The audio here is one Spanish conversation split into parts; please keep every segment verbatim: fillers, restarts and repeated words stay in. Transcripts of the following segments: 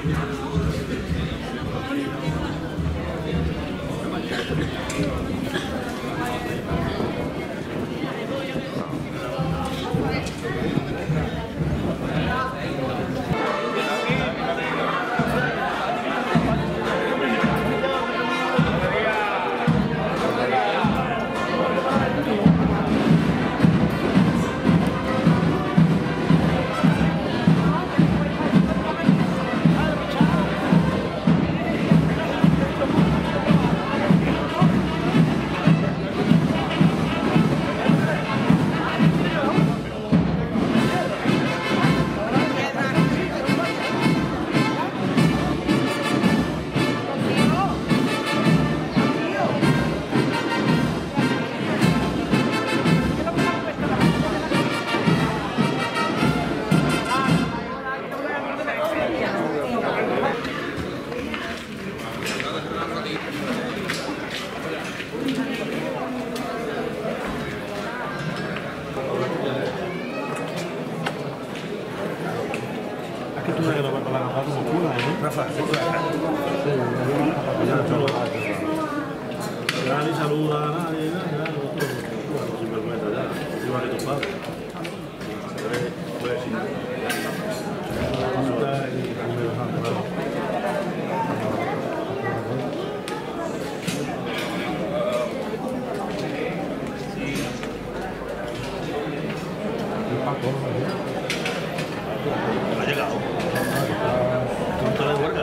Ya ni saluda a nadie, ya, ya, sin vergüenza, ya, igual que tu padre. Pues sí. Ha llegado. Punto de huelga.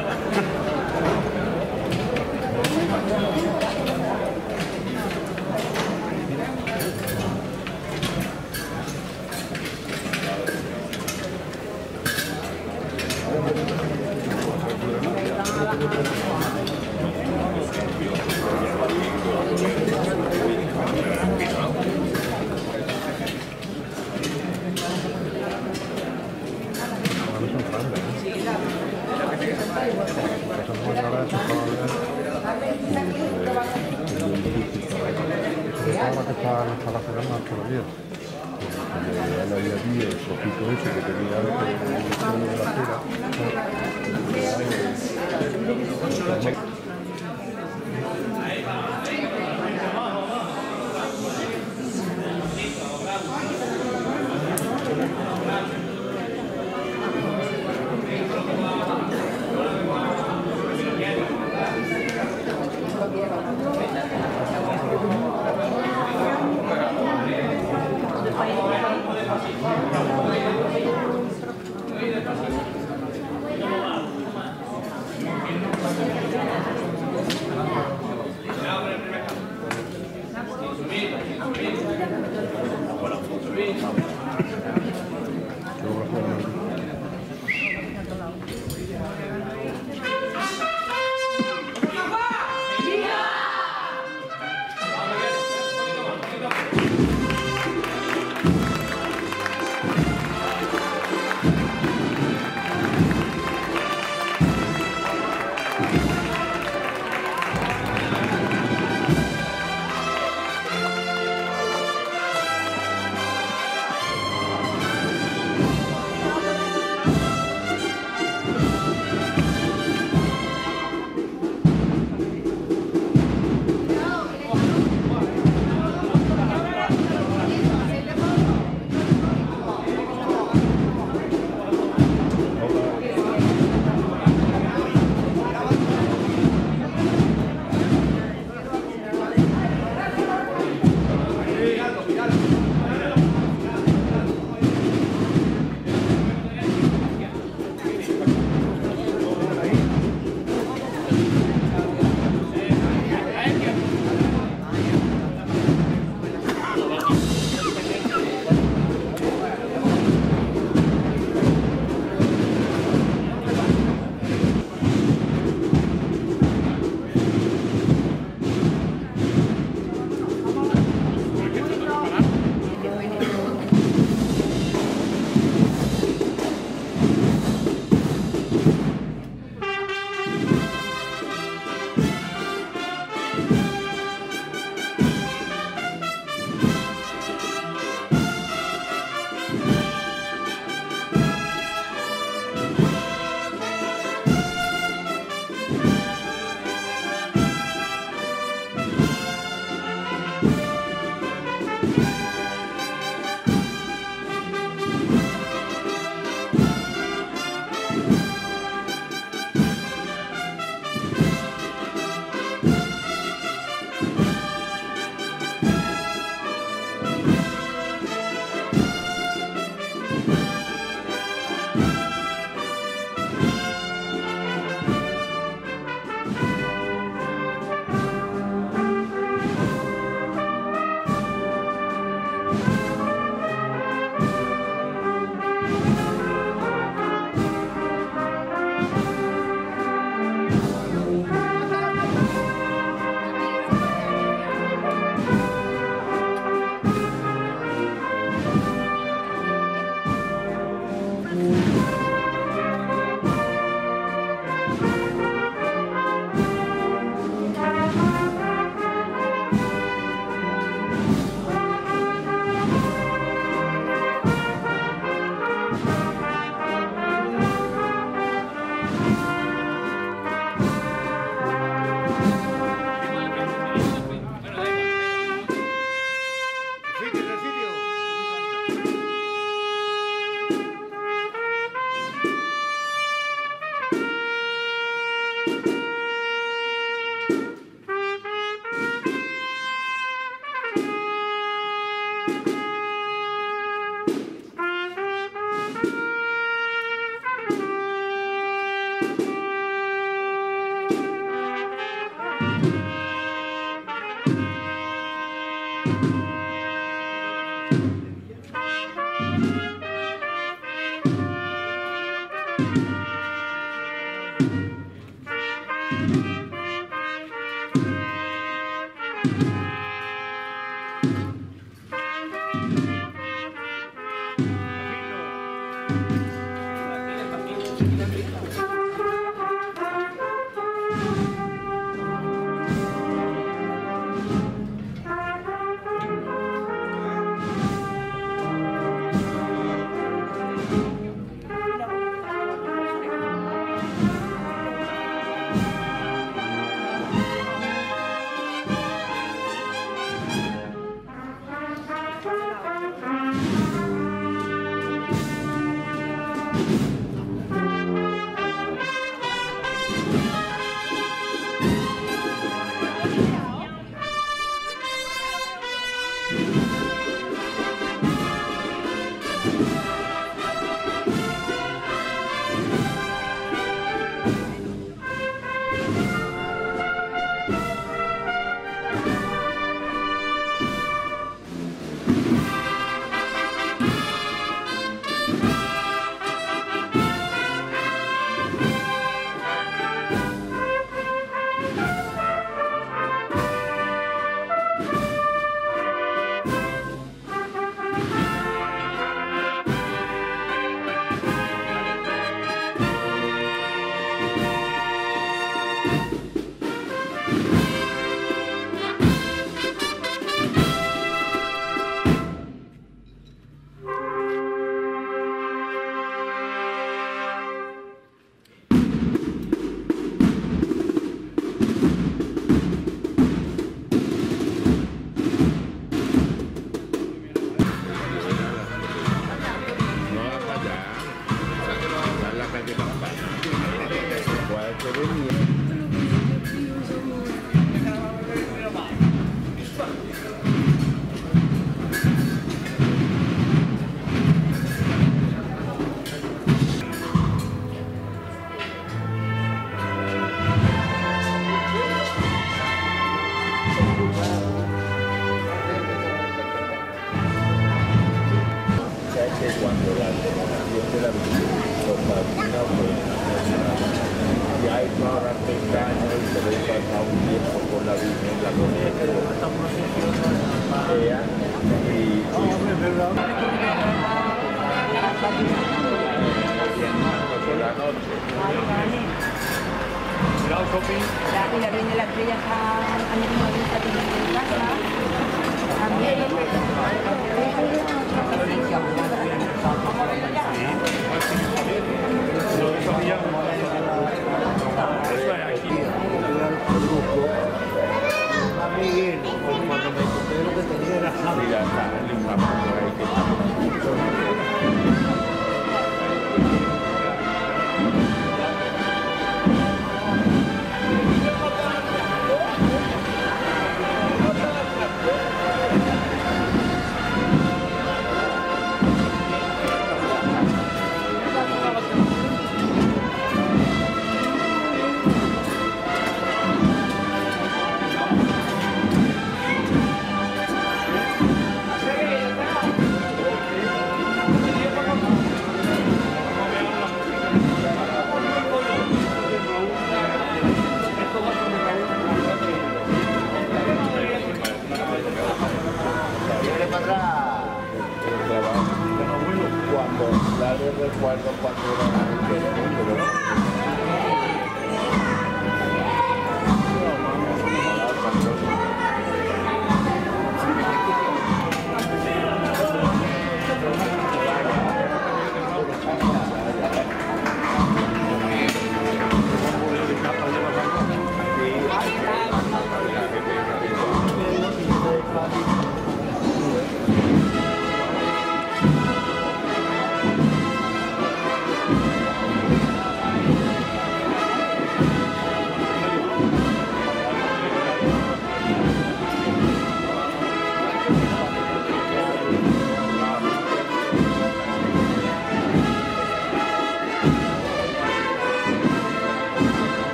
Ahora que está las palaceras más todavía. Ya la había aquí el sofito ese que tenía de la cera. Thank you.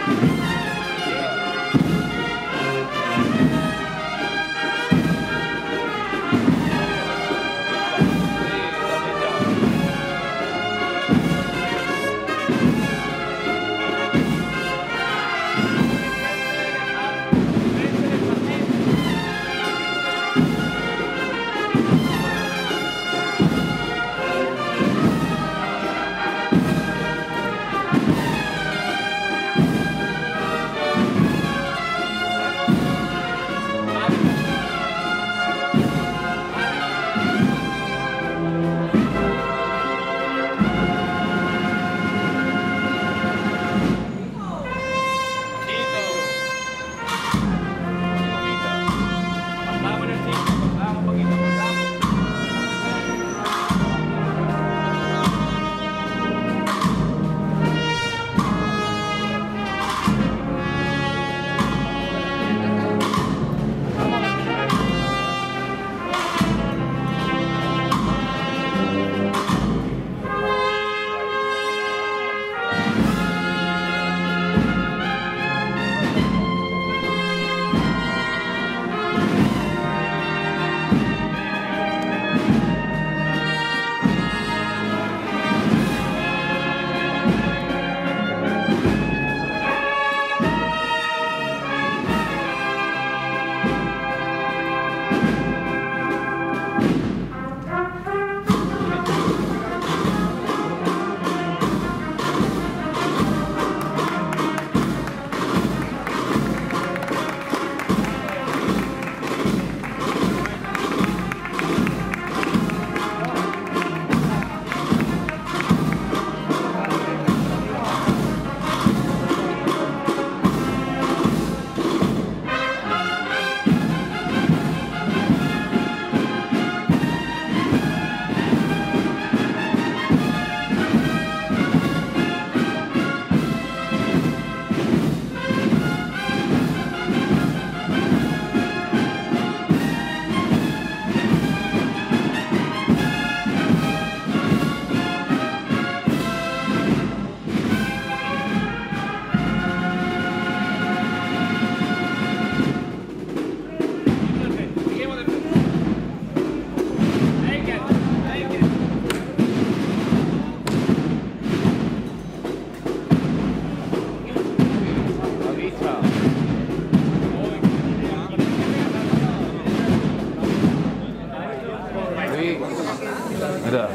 Mira.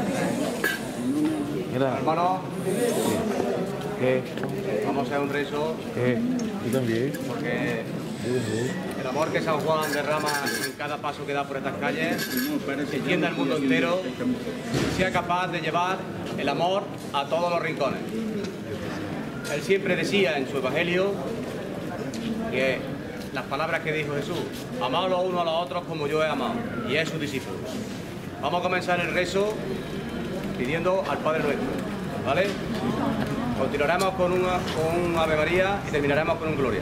Mira. Hermano, ¿Qué? vamos a hacer un rezo ¿Qué? Yo también. porque el amor que San Juan derrama en cada paso que da por estas calles se extienda al mundo entero y sea capaz de llevar el amor a todos los rincones. Él siempre decía en su evangelio que las palabras que dijo Jesús, amaos los unos a los otros como yo he amado, y es su discípulo. Vamos a comenzar el rezo pidiendo al Padre Nuestro, ¿vale? Continuaremos con, una, con un Ave María y terminaremos con un Gloria.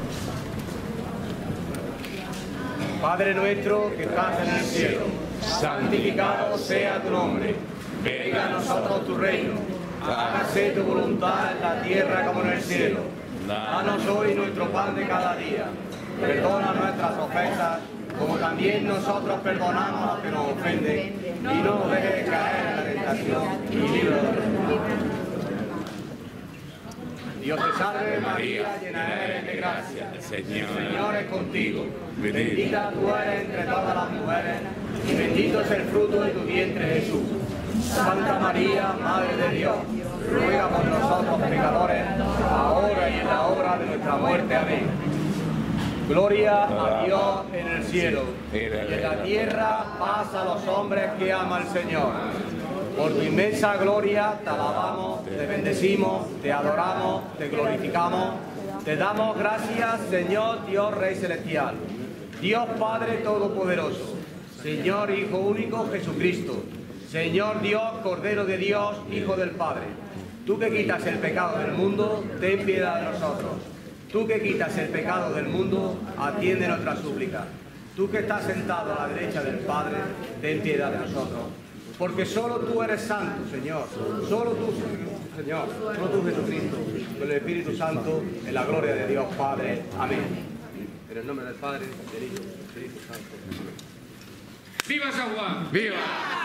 Padre nuestro que estás en el cielo, santificado sea tu nombre. Venga a nosotros tu reino. Hágase tu voluntad en la tierra como en el cielo. Danos hoy nuestro pan de cada día. Perdona nuestras ofensas, como también nosotros perdonamos a los que nos ofenden. Y no nos dejes caer en la tentación y líbranos del mal. Dios te salve María, llena eres de gracia. El Señor es contigo. Bendita tú eres entre todas las mujeres y bendito es el fruto de tu vientre Jesús. Santa María, Madre de Dios, ruega por nosotros pecadores, ahora y en la hora de nuestra muerte. Amén. Gloria a Dios en el cielo y en la tierra paz a los hombres que ama al Señor. Por tu inmensa gloria te alabamos, te bendecimos, te adoramos, te glorificamos. Te damos gracias, Señor Dios Rey Celestial, Dios Padre Todopoderoso, Señor Hijo Único Jesucristo, Señor Dios, Cordero de Dios, Hijo del Padre. Tú que quitas el pecado del mundo, ten piedad de nosotros. Tú que quitas el pecado del mundo, atiende nuestra súplica. Tú que estás sentado a la derecha del Padre, ten piedad de nosotros. Porque solo tú eres santo, Señor. Solo tú, Señor. Señor, solo tú, Jesucristo, con el Espíritu Santo, en la gloria de Dios Padre. Amén. En el nombre del Padre, del Hijo y del Espíritu Santo. Amén. ¡Viva San Juan! ¡Viva!